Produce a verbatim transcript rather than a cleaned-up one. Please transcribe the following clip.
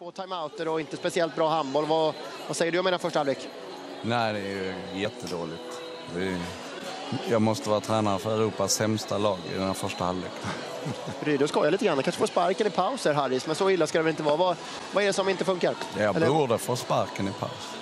Två timeouter och inte speciellt bra handboll. Vad, vad säger du om den första halvlek? Nej, det är ju jättedåligt. Det är, jag måste vara tränare för Europas sämsta lag i den här första halvlek. Rydö skojar lite grann. Kanske får sparken i paus här, Harris. Men så illa ska det väl inte vara. Vad, vad är det som inte funkar? Jag Eller? borde få sparken i paus.